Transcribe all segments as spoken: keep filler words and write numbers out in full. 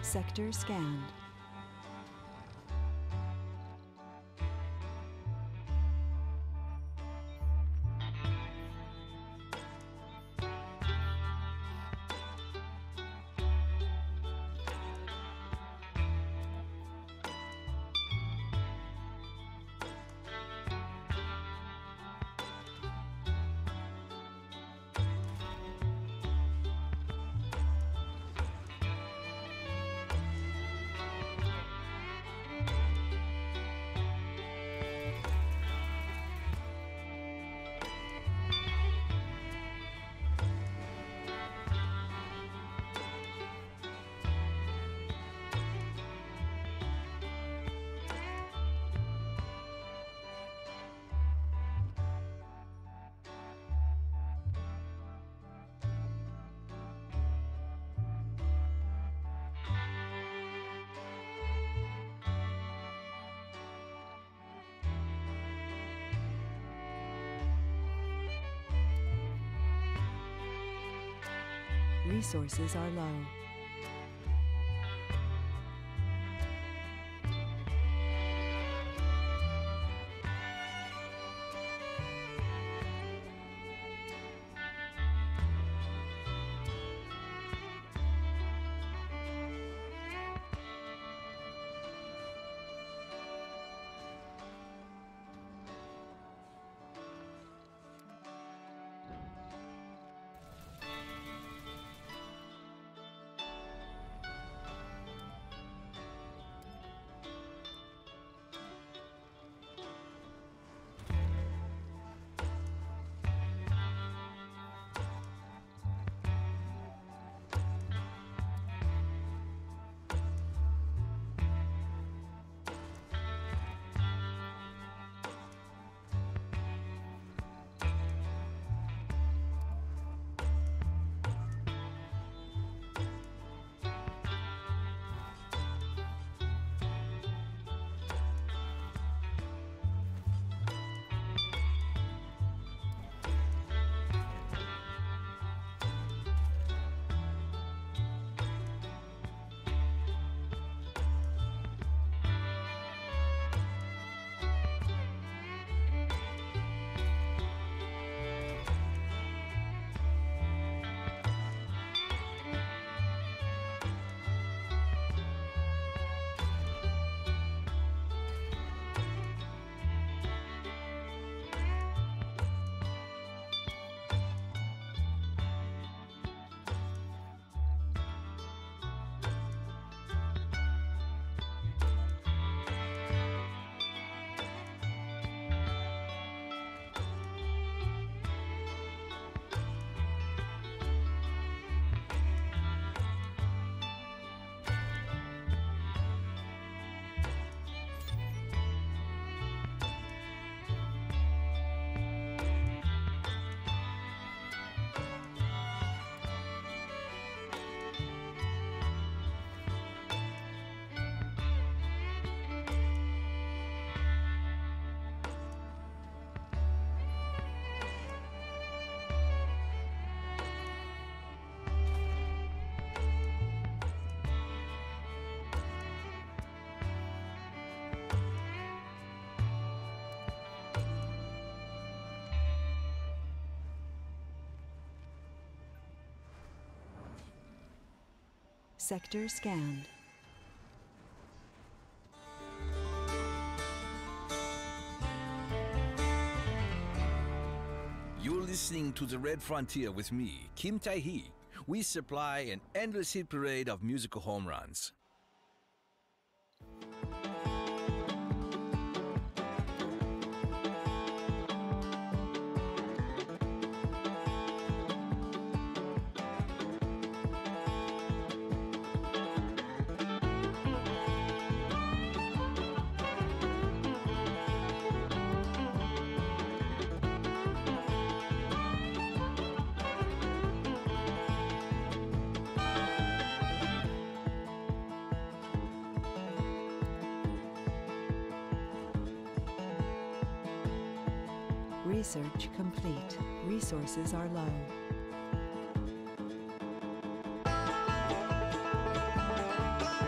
Sector scanned. Resources are low. Sector scanned. You're listening to The Red Frontier with me, Kim Tae-hee. We supply an endless hit parade of musical home runs. Research complete. Resources are low.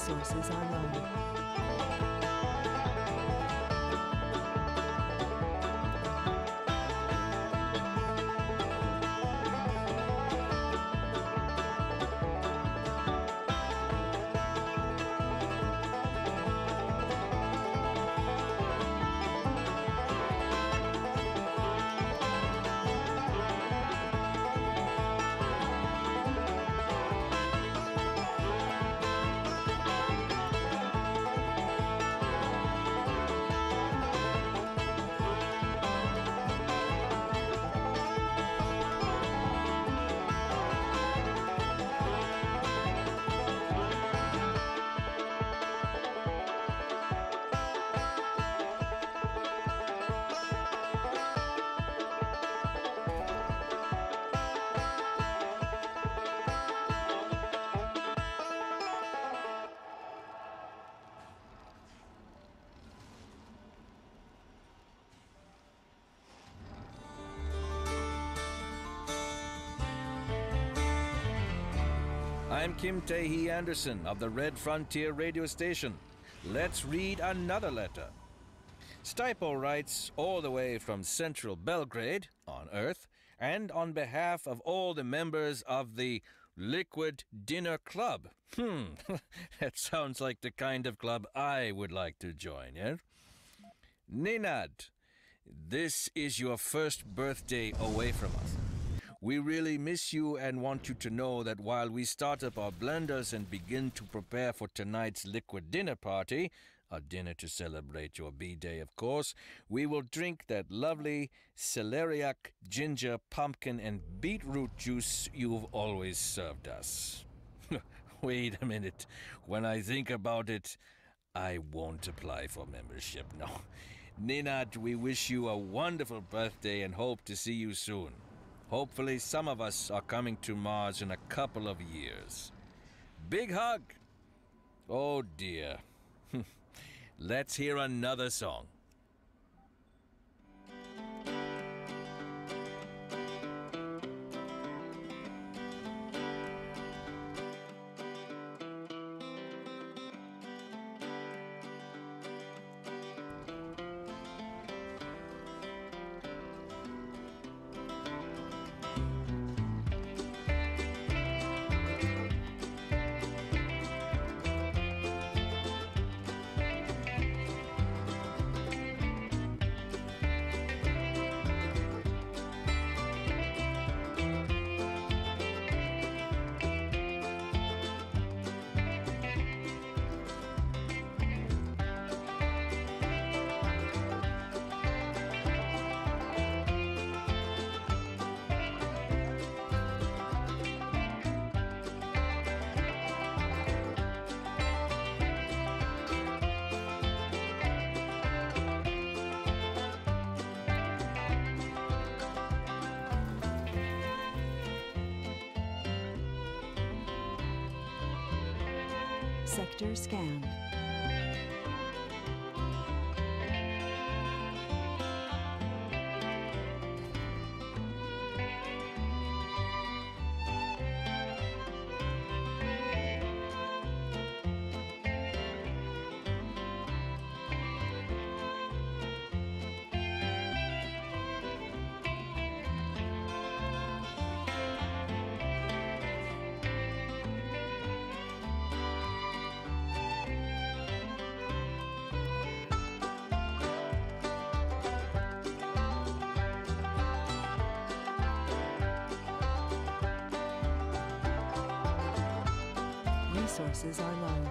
Resources are low. I'm Kim Tae-hee Anderson of the Red Frontier radio station. Let's read another letter. Stipo writes all the way from central Belgrade, on Earth, and on behalf of all the members of the Liquid Dinner Club. Hmm, that sounds like the kind of club I would like to join, yeah? Ninad, this is your first birthday away from us. We really miss you and want you to know that while we start up our blenders and begin to prepare for tonight's liquid dinner party, a dinner to celebrate your B-Day, of course, we will drink that lovely celeriac, ginger, pumpkin, and beetroot juice you've always served us. Wait a minute. When I think about it, I won't apply for membership, no. Ninad, we wish you a wonderful birthday and hope to see you soon. Hopefully some of us are coming to Mars in a couple of years. Big hug! Oh dear. Let's hear another song. Sector scanned. Resources are low.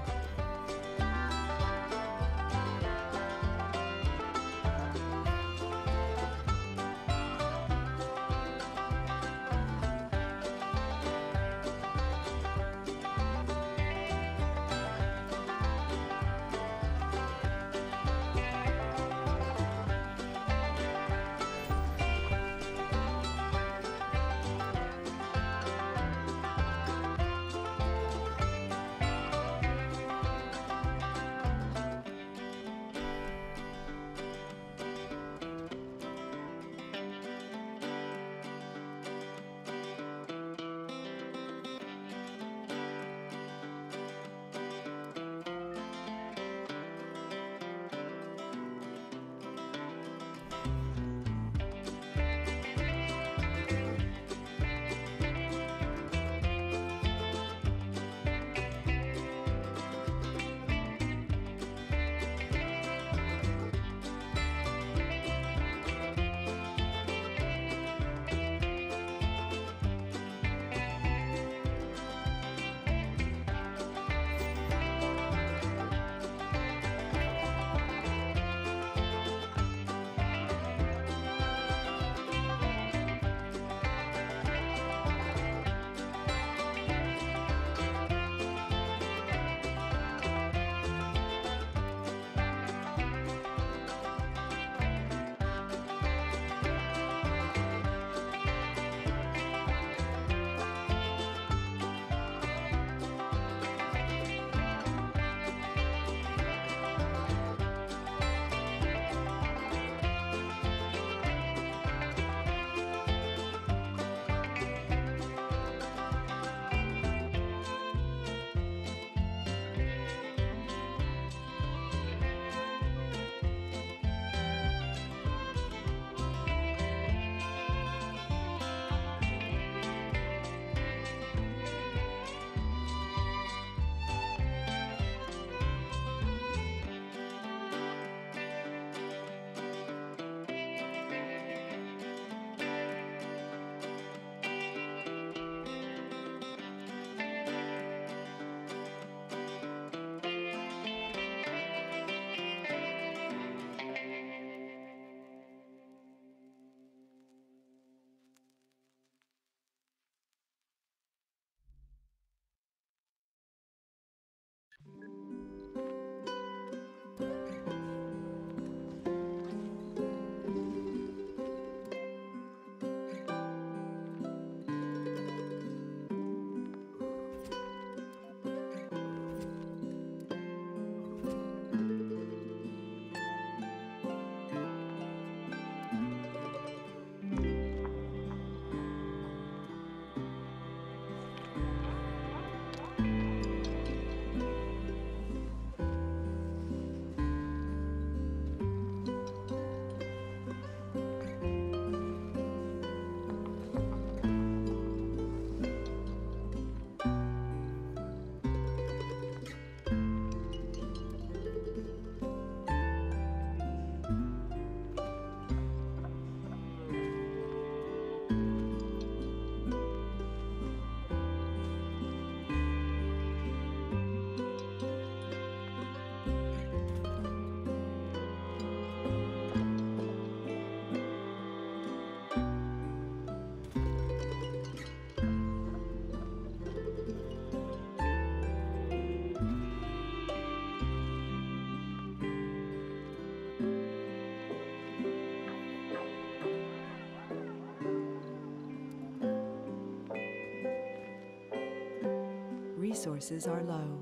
Resources are low.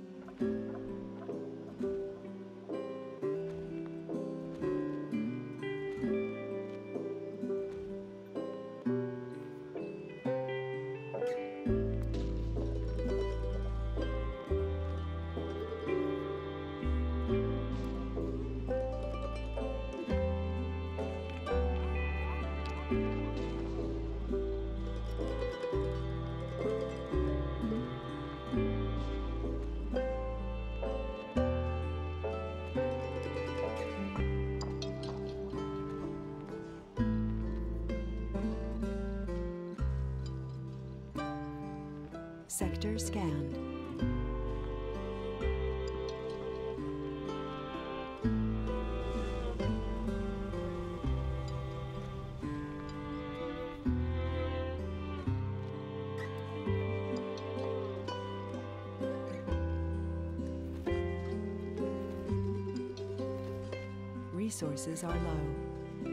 Sector scanned. Resources are low.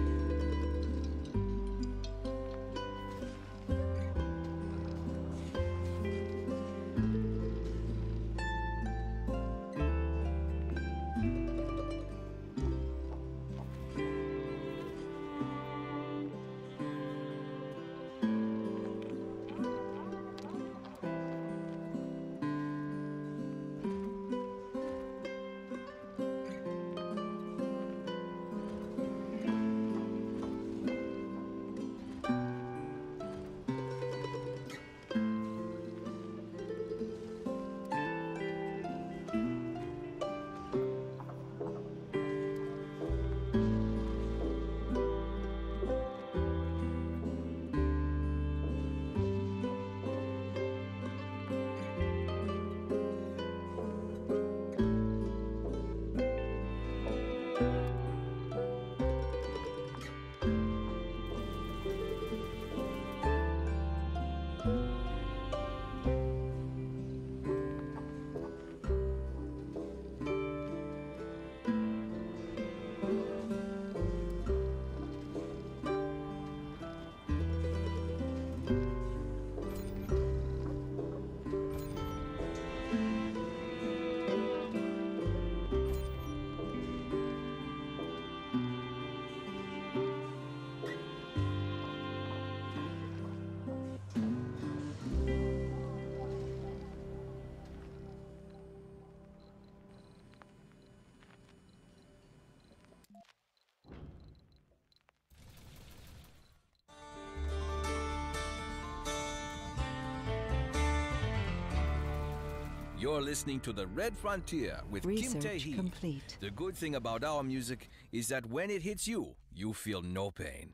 You're listening to The Red Frontier with Kim Research Tae-hee. complete. The good thing about our music is that when it hits you, you feel no pain.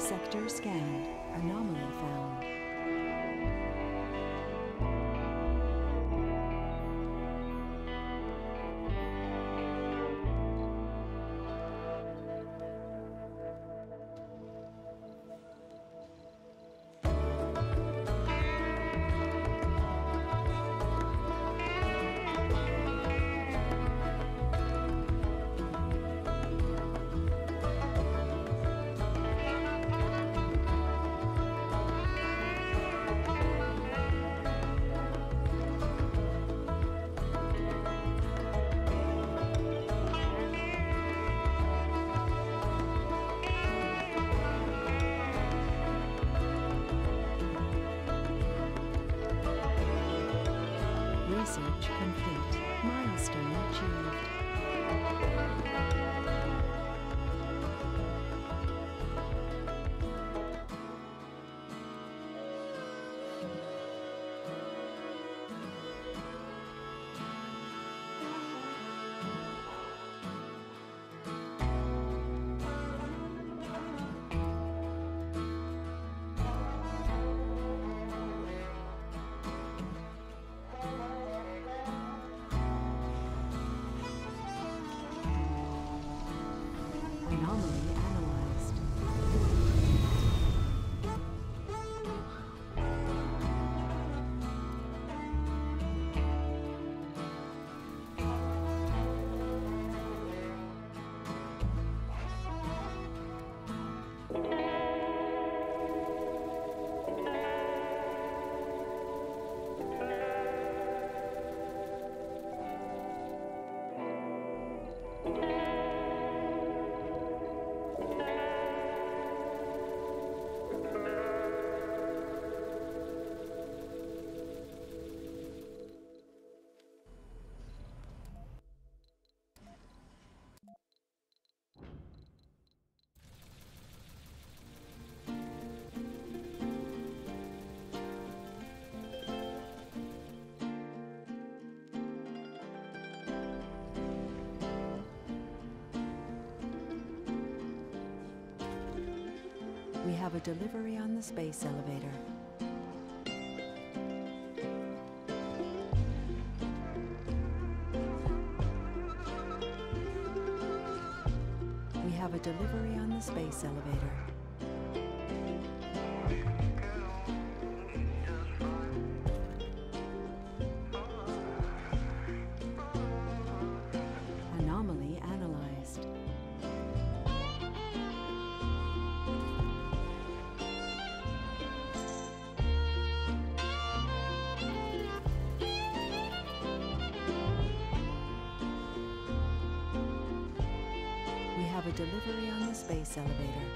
Sector scanned. Anomaly found. Research complete. Milestone achieved. Anomaly analyzed. We have a delivery on the space elevator. We have a delivery on the space elevator. Anomaly analyzed. We have a delivery on the space elevator.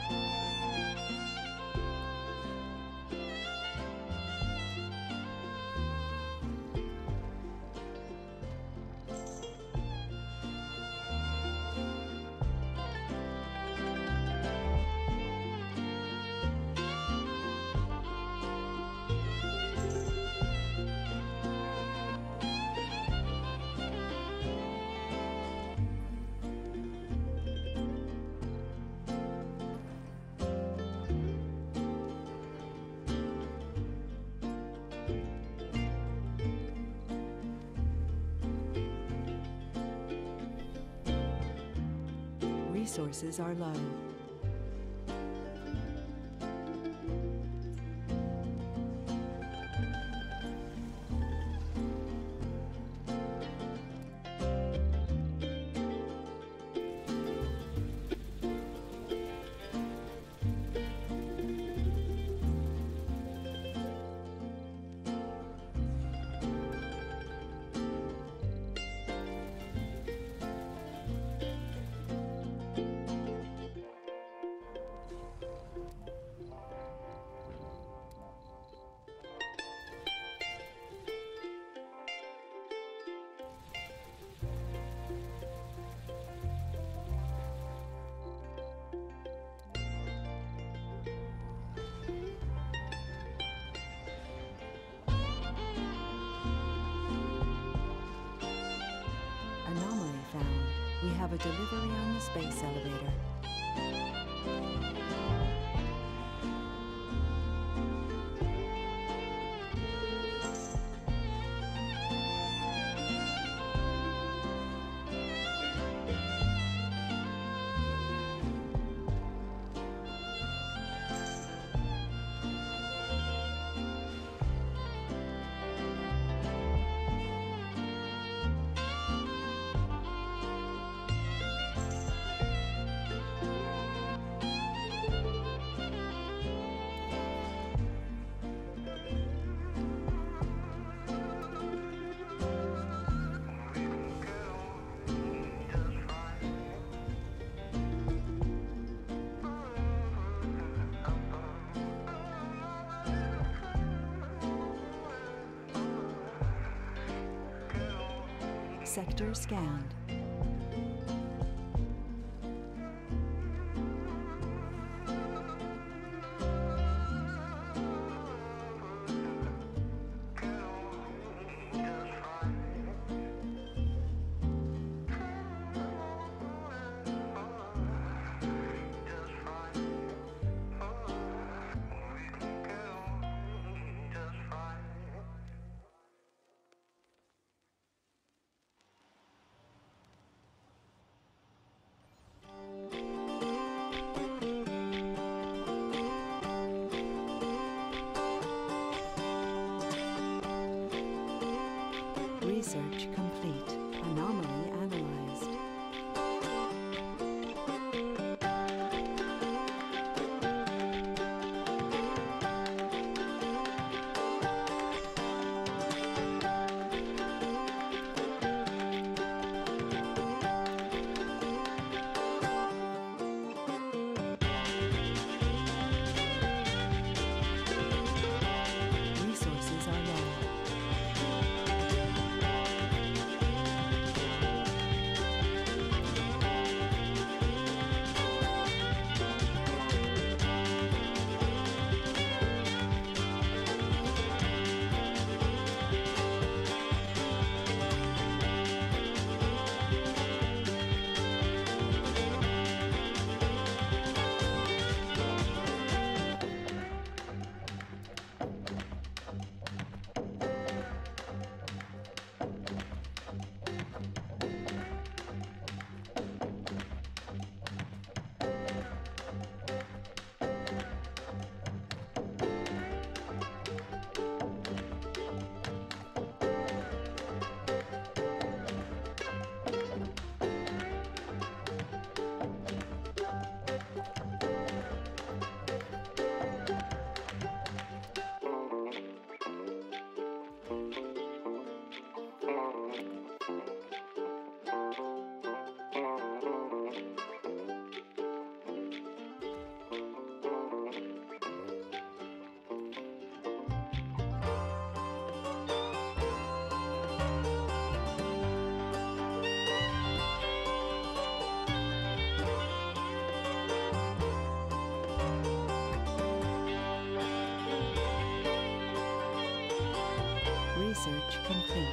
Resources are low. We have a delivery on the space elevator. Sector scanned. Research complete. Anomaly analyzed. Resources are low. Research complete.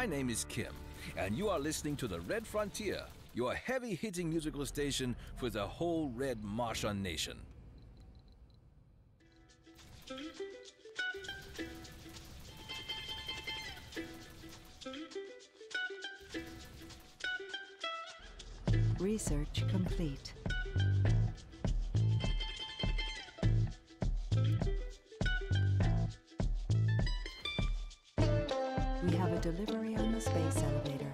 My name is Kim, and you are listening to the Red Frontier, your heavy-hitting musical station for the whole Red Martian nation. Research complete. We have a delivery on the space elevator.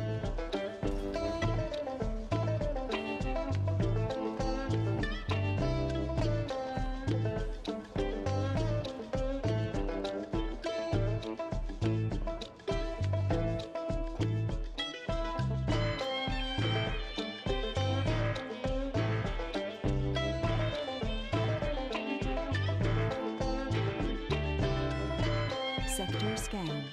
Sector scanned.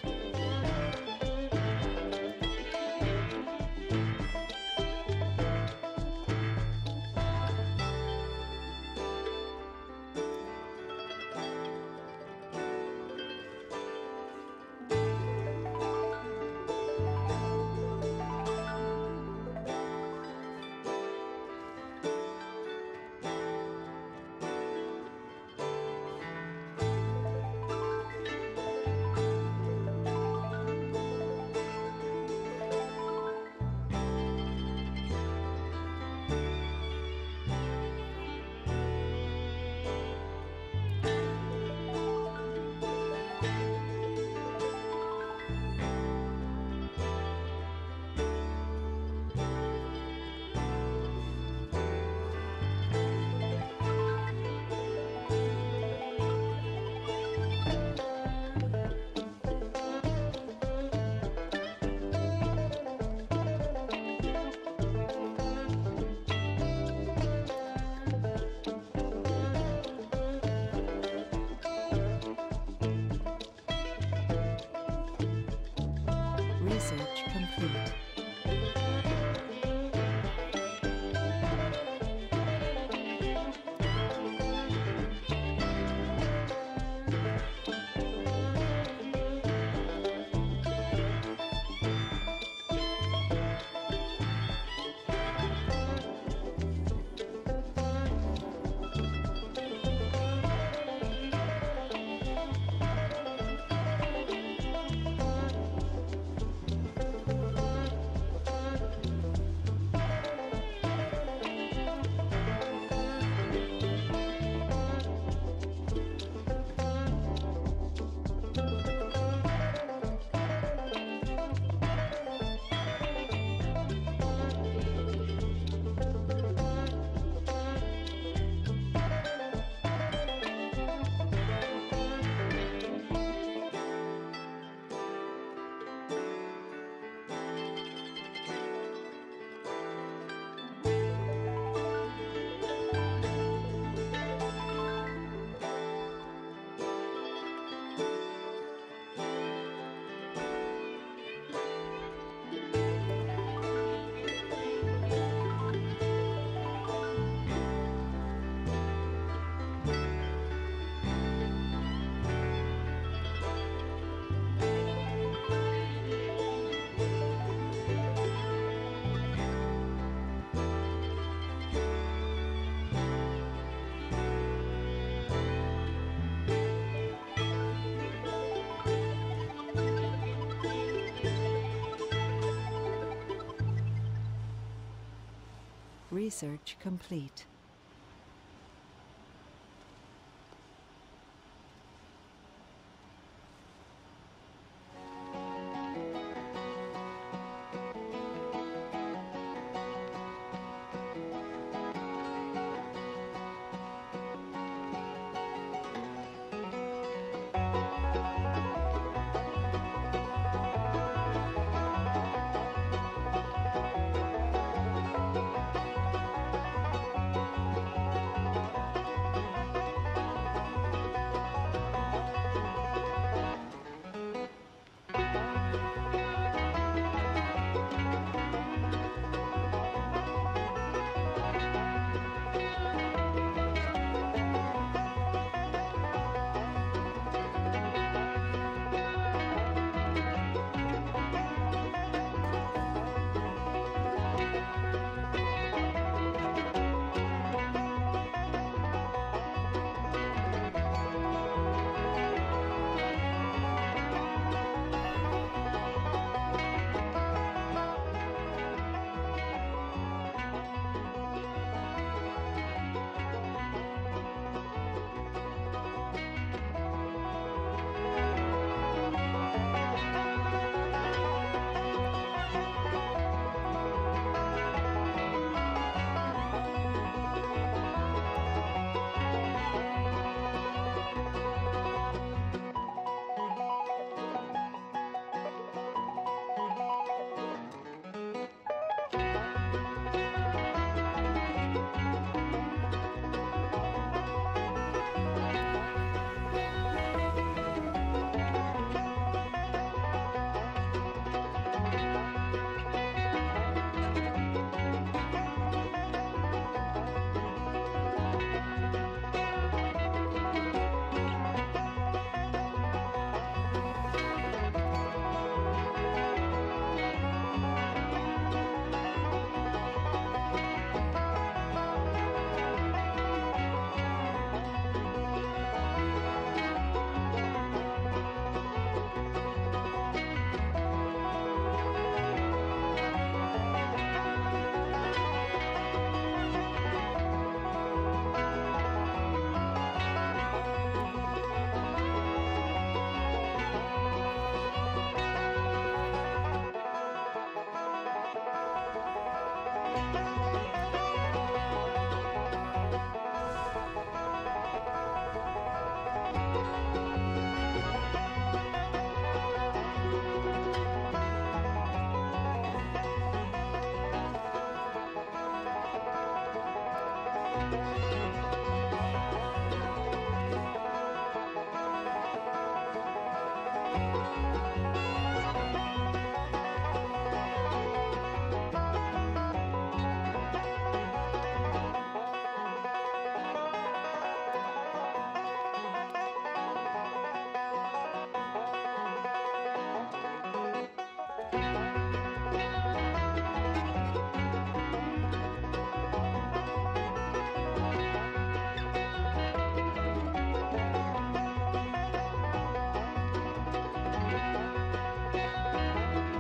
Research complete. Research complete.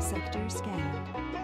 Sector scanned.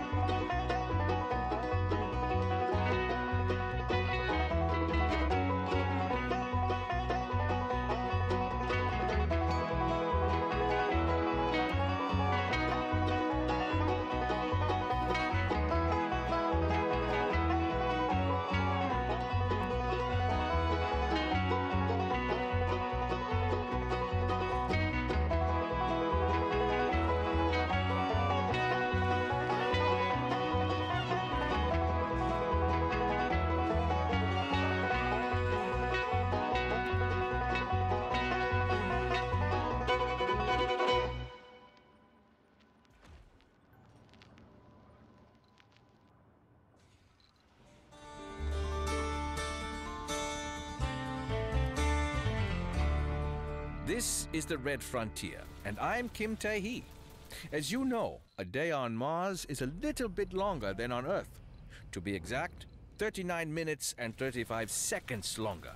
This is the Red Frontier, and I'm Kim Tae-hee. As you know, a day on Mars is a little bit longer than on Earth. To be exact, thirty-nine minutes and thirty-five seconds longer.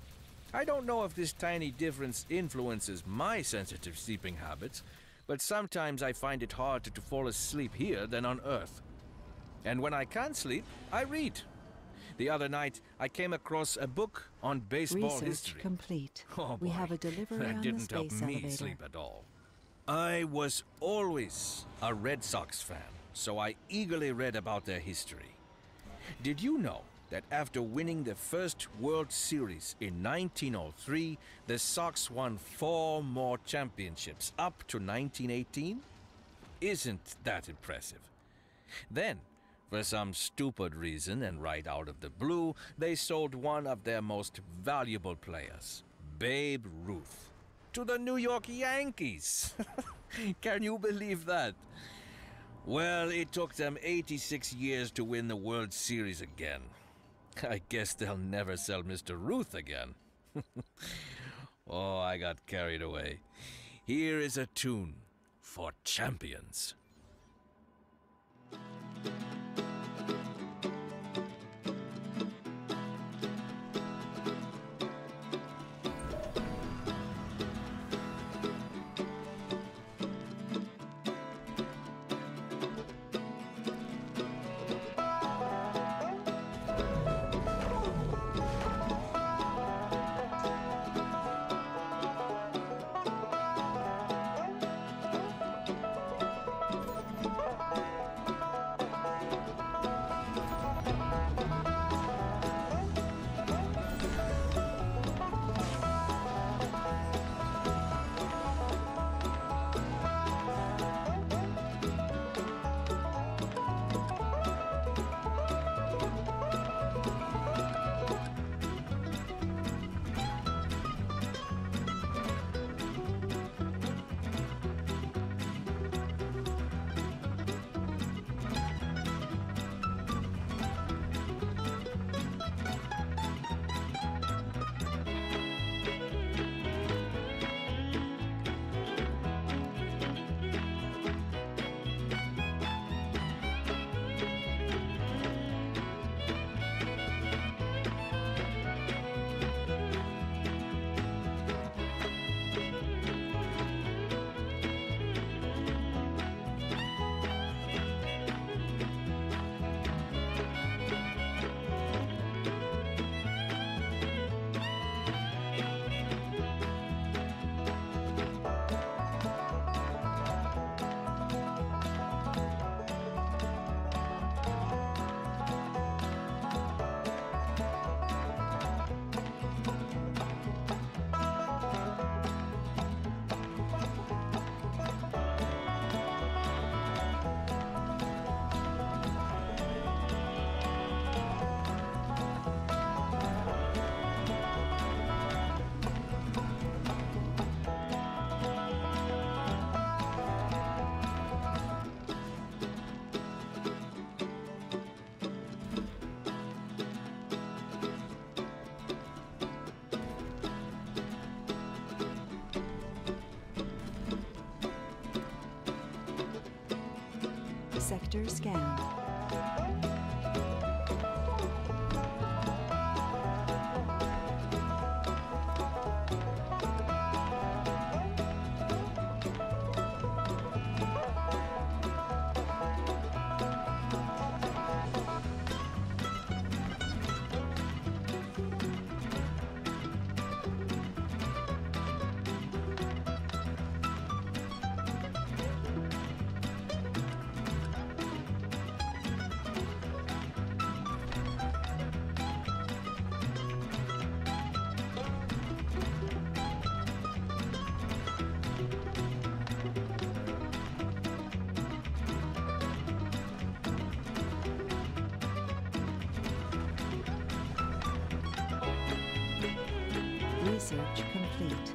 I don't know if this tiny difference influences my sensitive sleeping habits, but sometimes I find it harder to fall asleep here than on Earth. And when I can't sleep, I read. The other night, I came across a book on baseball Research history. complete. Oh, We boy. have a delivery That on didn't the help space me elevator. sleep at all. I was always a Red Sox fan, so I eagerly read about their history. Did you know that after winning the first World Series in nineteen oh three, the Sox won four more championships up to nineteen eighteen? Isn't that impressive? Then, for some stupid reason and right out of the blue, they sold one of their most valuable players, Babe Ruth, to the New York Yankees. Can you believe that? Well, it took them eighty-six years to win the World Series again. I guess they'll never sell Mister Ruth again. Oh, I got carried away. Here is a tune for champions. Sector scanned. Research complete.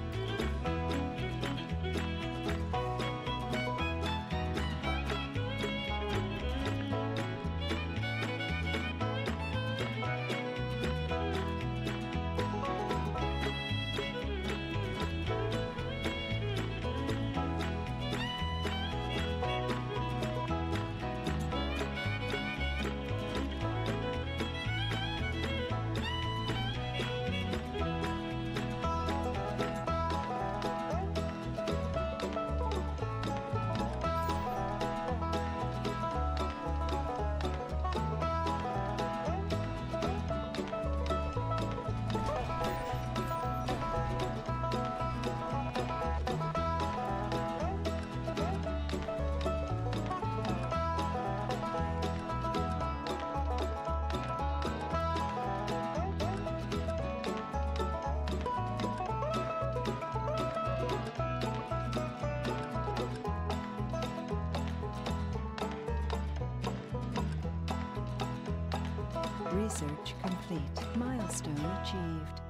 Research complete. Milestone achieved.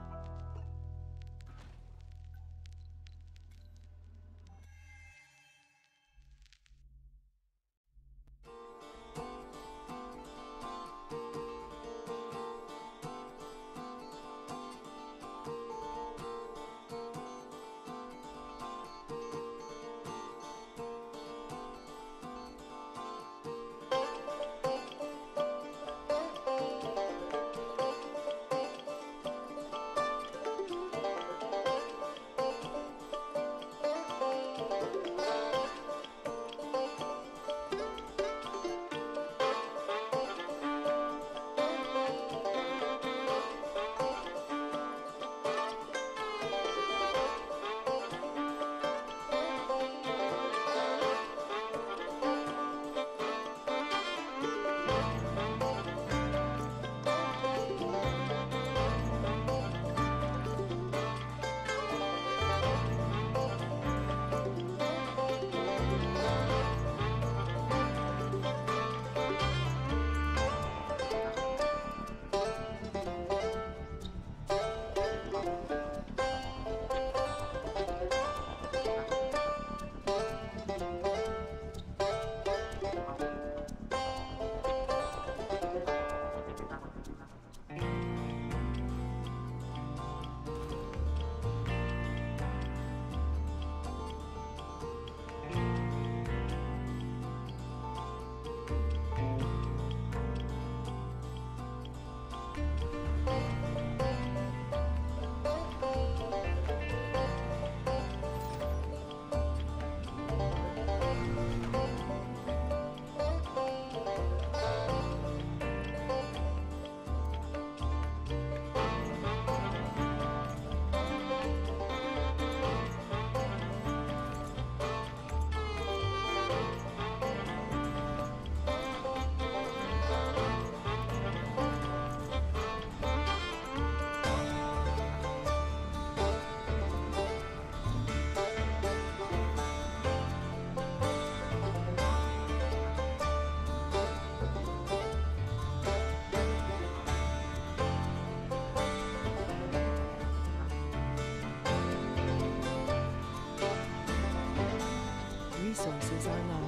Resources are low.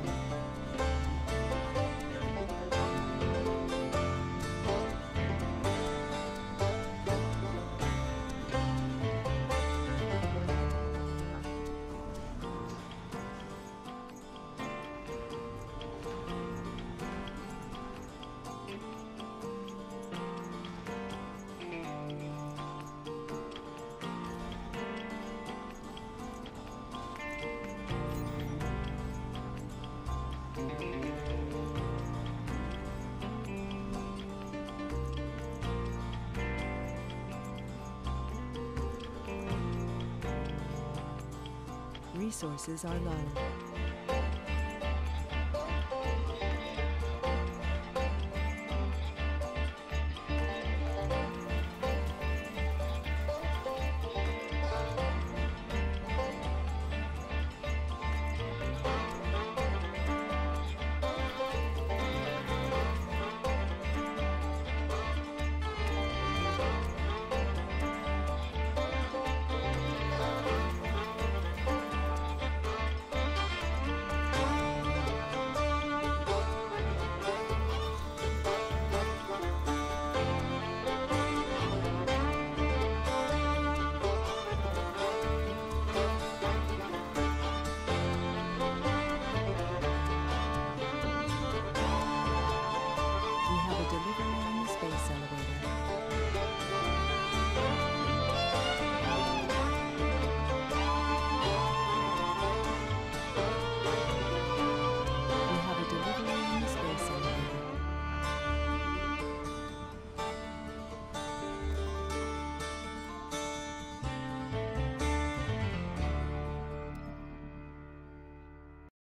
Resources are low.